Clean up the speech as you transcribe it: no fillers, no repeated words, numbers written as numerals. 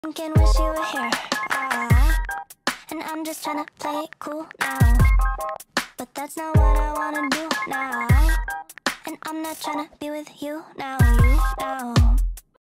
Thinking wish you were here, and I'm just tryna play it cool now. But that's not what I wanna do now. And I'm not tryna be with you now,